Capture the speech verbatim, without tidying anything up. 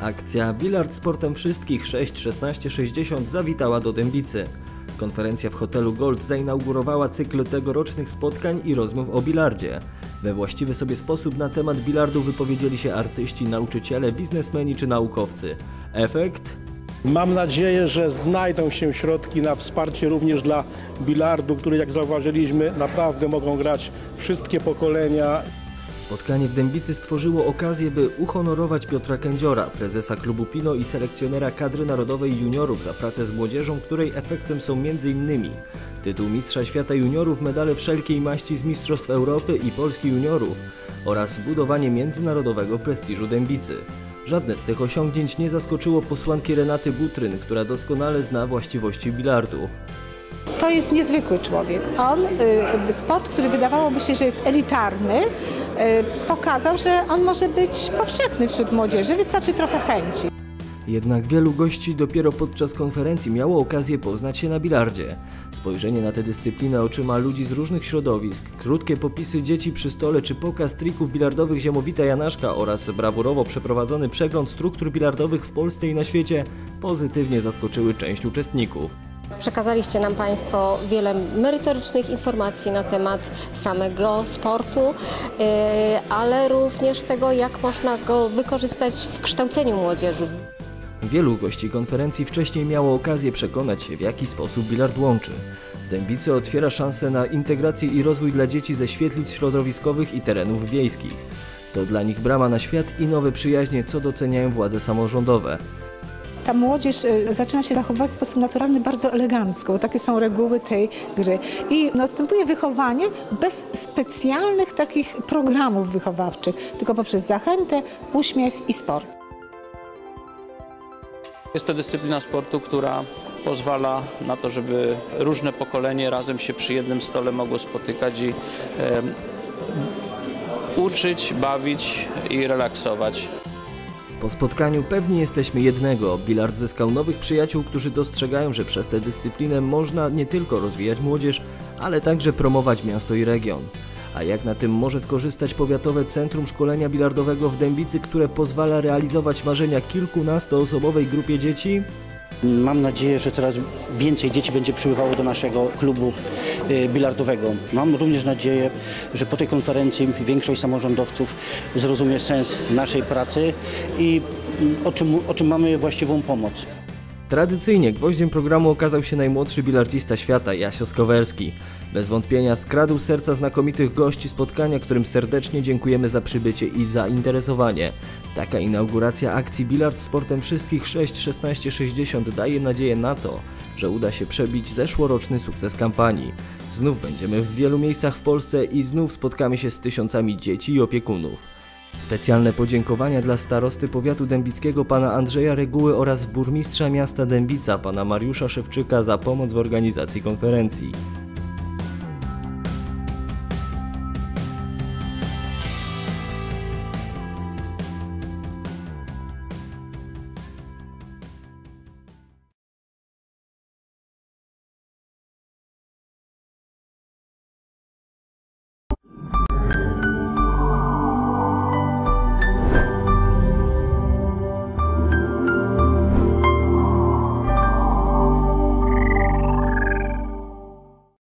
Akcja Bilard Sportem Wszystkich sześć szesnaście sześćdziesiąt zawitała do Dębicy. Konferencja w hotelu Gold zainaugurowała cykl tegorocznych spotkań i rozmów o bilardzie. We właściwy sobie sposób na temat bilardu wypowiedzieli się artyści, nauczyciele, biznesmeni czy naukowcy. Efekt? Mam nadzieję, że znajdą się środki na wsparcie również dla bilardu, który, jak zauważyliśmy, naprawdę mogą grać wszystkie pokolenia. Spotkanie w Dębicy stworzyło okazję, by uhonorować Piotra Kędziora, prezesa klubu Pino i selekcjonera kadry narodowej juniorów za pracę z młodzieżą, której efektem są między innymi tytuł Mistrza Świata Juniorów, medale wszelkiej maści z Mistrzostw Europy i Polski Juniorów oraz budowanie międzynarodowego prestiżu Dębicy. Żadne z tych osiągnięć nie zaskoczyło posłanki Renaty Butryn, która doskonale zna właściwości bilardu. To jest niezwykły człowiek. On, sport, który wydawałoby się, że jest elitarny, pokazał, że on może być powszechny wśród młodzieży, wystarczy trochę chęci. Jednak wielu gości dopiero podczas konferencji miało okazję poznać się na bilardzie. Spojrzenie na tę dyscyplinę oczyma ludzi z różnych środowisk, krótkie popisy dzieci przy stole czy pokaz trików bilardowych Ziemowita Janaszka oraz brawurowo przeprowadzony przegląd struktur bilardowych w Polsce i na świecie pozytywnie zaskoczyły część uczestników. Przekazaliście nam Państwo wiele merytorycznych informacji na temat samego sportu, ale również tego, jak można go wykorzystać w kształceniu młodzieży. Wielu gości konferencji wcześniej miało okazję przekonać się, w jaki sposób bilard łączy. W Dębicy otwiera szansę na integrację i rozwój dla dzieci ze świetlic środowiskowych i terenów wiejskich. To dla nich brama na świat i nowe przyjaźnie, co doceniają władze samorządowe. Ta młodzież zaczyna się zachowywać w sposób naturalny, bardzo elegancko. Takie są reguły tej gry. I następuje wychowanie bez specjalnych takich programów wychowawczych, tylko poprzez zachętę, uśmiech i sport. Jest to dyscyplina sportu, która pozwala na to, żeby różne pokolenie razem się przy jednym stole mogło spotykać i e, uczyć, bawić i relaksować. Po spotkaniu pewni jesteśmy jednego. Bilard zyskał nowych przyjaciół, którzy dostrzegają, że przez tę dyscyplinę można nie tylko rozwijać młodzież, ale także promować miasto i region. A jak na tym może skorzystać Powiatowe Centrum Szkolenia Bilardowego w Dębicy, które pozwala realizować marzenia kilkunastoosobowej grupie dzieci? Mam nadzieję, że coraz więcej dzieci będzie przybywało do naszego klubu bilardowego. Mam również nadzieję, że po tej konferencji większość samorządowców zrozumie sens naszej pracy i o czym, o czym mamy właściwą pomoc. Tradycyjnie gwoździem programu okazał się najmłodszy bilardzista świata, Jasio Skowerski. Bez wątpienia skradł serca znakomitych gości spotkania, którym serdecznie dziękujemy za przybycie i zainteresowanie. Taka inauguracja akcji Bilard Sportem Wszystkich sześć szesnaście sześćdziesiąt daje nadzieję na to, że uda się przebić zeszłoroczny sukces kampanii. Znów będziemy w wielu miejscach w Polsce i znów spotkamy się z tysiącami dzieci i opiekunów. Specjalne podziękowania dla starosty powiatu dębickiego pana Andrzeja Reguły oraz burmistrza miasta Dębica pana Mariusza Szewczyka za pomoc w organizacji konferencji.